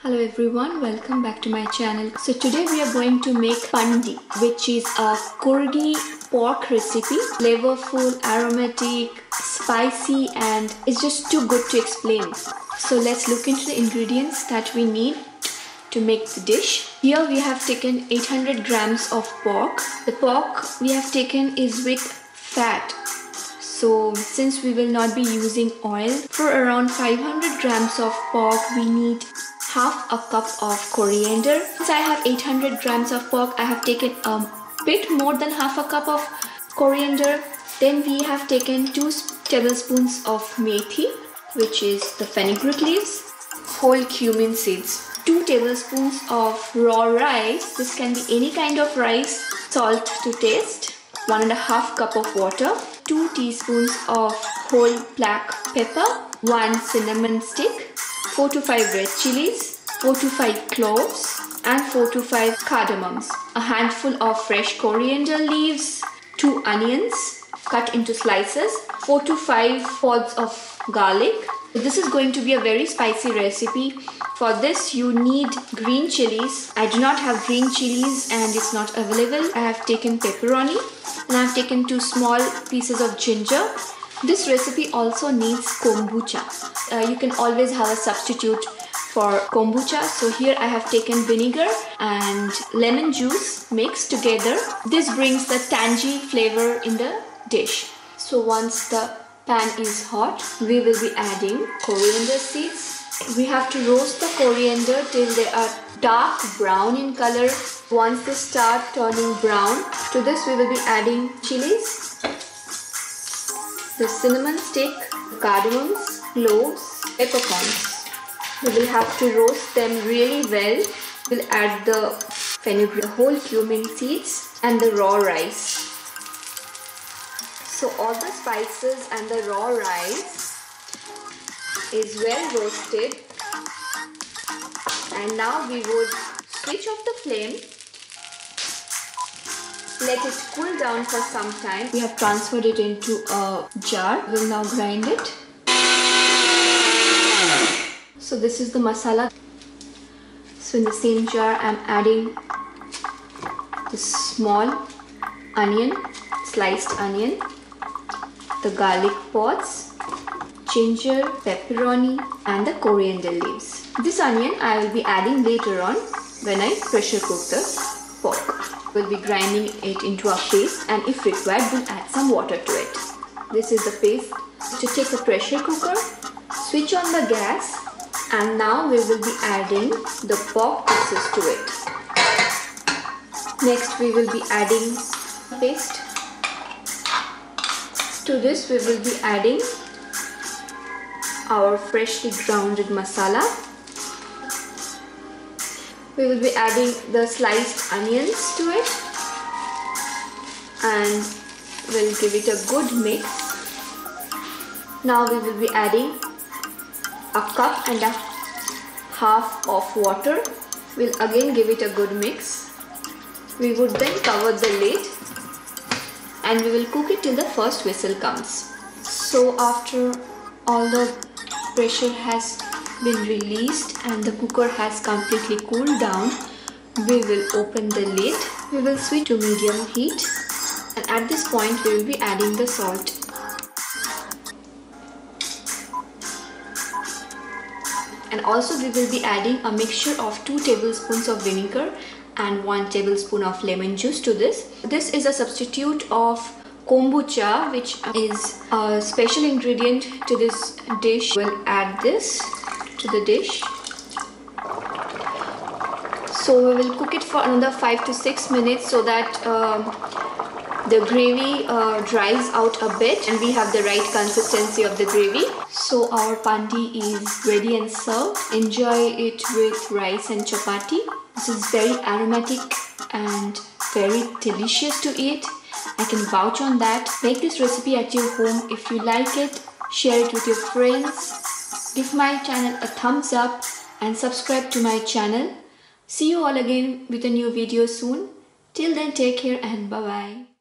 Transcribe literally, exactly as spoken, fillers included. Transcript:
Hello everyone, welcome back to my channel. So today we are going to make Pandi, which is a Coorgi pork recipe. Flavorful, aromatic, spicy, and it's just too good to explain. So let's look into the ingredients that we need to make the dish. Here we have taken eight hundred grams of pork. The pork we have taken is with fat. So since we will not be using oil, for around five hundred grams of pork we need half a cup of coriander. Since I have eight hundred grams of pork, I have taken a bit more than half a cup of coriander. Then we have taken two tablespoons of methi, which is the fenugreek leaves, whole cumin seeds, two tablespoons of raw rice. This can be any kind of rice, salt to taste, one and a half cup of water, two teaspoons of whole black pepper, one cinnamon stick, four to five red chilies, four to five cloves, and four to five cardamoms, a handful of fresh coriander leaves, two onions cut into slices, four to five pods of garlic. This is going to be a very spicy recipe. For this you need green chilies. I do not have green chilies and it's not available. I have taken pepperoni and I have taken two small pieces of ginger. This recipe also needs kombucha. Uh, you can always have a substitute for kombucha. So here I have taken vinegar and lemon juice mixed together. This brings the tangy flavor in the dish. So once the pan is hot, we will be adding coriander seeds. We have to roast the coriander till they are dark brown in color. Once they start turning brown, to this we will be adding chilies, the cinnamon stick, cardamoms, cloves, peppercorns. We will have to roast them really well. We'll add the fenugreek, the whole cumin seeds, and the raw rice. So all the spices and the raw rice is well roasted, and now we would switch off the flame, let it cool down for some time. We have transferred it into a jar. We will now grind it. So this is the masala. So in the same jar I am adding the small onion, sliced onion, the garlic pods, ginger, pepperoni, and the coriander leaves. This onion I will be adding later on when I pressure cook the pork. We'll be grinding it into a paste, and if required we'll add some water to it. This is the paste. To take a pressure cooker, switch on the gas, and now we will be adding the pork pieces to it. Next we will be adding paste. To this we will be adding our freshly grounded masala. We will be adding the sliced onions to it, and we'll give it a good mix. Now we will be adding a cup and a half of water. We'll again give it a good mix. We would then cover the lid and we will cook it till the first whistle comes. So after all the pressure has been released and the cooker has completely cooled down, we will open the lid. We will switch to medium heat, and at this point we will be adding the salt. And also we will be adding a mixture of two tablespoons of vinegar and one tablespoon of lemon juice to this. This is a substitute of kombucha, which is a special ingredient to this dish. We'll add this to the dish. So we will cook it for another five to six minutes so that um, the gravy uh, dries out a bit and we have the right consistency of the gravy. So our pandi is ready and served. Enjoy it with rice and chapati. This is very aromatic and very delicious to eat. I can vouch on that. Make this recipe at your home. If you like it, share it with your friends. Give my channel a thumbs up and subscribe to my channel. See you all again with a new video soon. Till then, take care and bye bye.